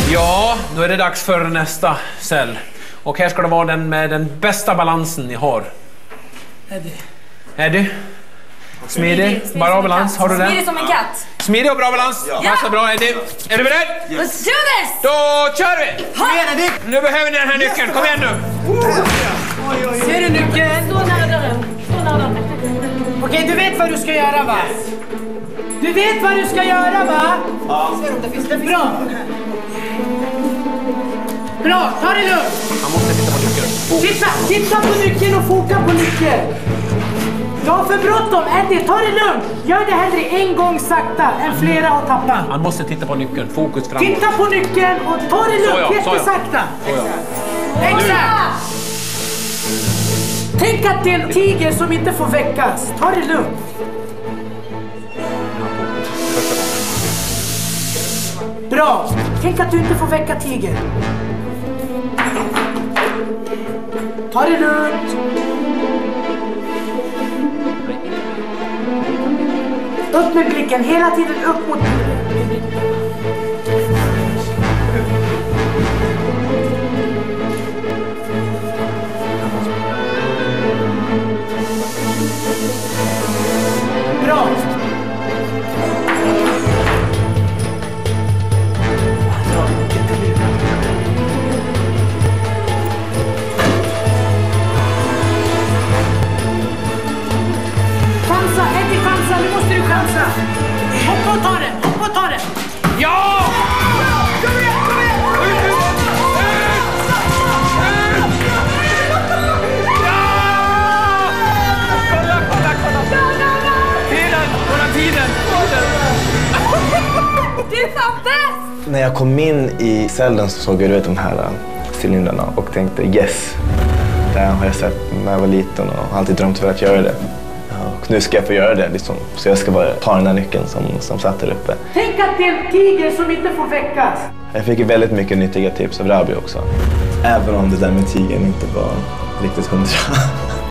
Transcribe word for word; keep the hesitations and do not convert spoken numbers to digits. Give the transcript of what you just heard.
Ja, då är det dags för nästa cell. Och här ska det vara den med den bästa balansen ni har. Eddie. Eddie? Smidig, bra balans. Har du den? Smidig som en katt. Smidig och bra balans. Ja. Passar bra, Eddie. Är du beredd? Yes. Let's do this! Då kör vi! Kom igen, Eddie! Nu behöver ni den här nyckeln. Kom igen nu! Ser du nyckeln? Stå nära dörren. Stå nära dörren. Okej, du vet vad du ska göra, va? Du vet vad du ska göra, va? Ja. Bra. Bra, ta det lugnt. Han måste titta på nyckeln. Titta, titta på nyckeln och foka på nyckeln. Du har för bråttom, Eddie, ta det lugnt. Gör det hellre en gång sakta än flera och tappa. Han måste titta på nyckeln, fokus framåt. Titta på nyckeln och ta det lugnt, jättesakta. Exakt. Tänk att det är en tiger som inte får väckas. Ta det lugnt. Bra. Tänk att du inte får väcka tiger. Ta det lugnt. Upp med blicken, hela tiden upp mot bilen. Bra. Chansa, Eddie, chansa. Nu måste du chansa. Hoppa och ta det, hoppa och ta det. Ja! Kom igen, kom igen! Kolla, kolla, kolla! Tiden, kolla tiden! Du är fan bäst! När jag kom in i cellen så såg jag ut de här cylindrarna och tänkte yes, det här har jag sett när jag var liten och alltid drömt för att göra det. Och nu ska jag få göra det, liksom. Så jag ska bara ta den här nyckeln som, som satt där uppe. Tänk att det är en tiger som inte får väckas. Jag fick väldigt mycket nyttiga tips av Rabi också. Även om det där med tigern inte var riktigt hundra.